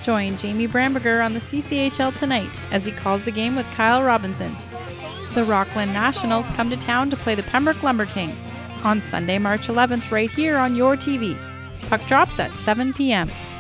Join Jamie Bramberger on the CCHL tonight as he calls the game with Kyle Robinson. The Rockland Nationals come to town to play the Pembroke Lumber Kings on Sunday, March 11th right here on YourTV. Puck drops at 7 p.m.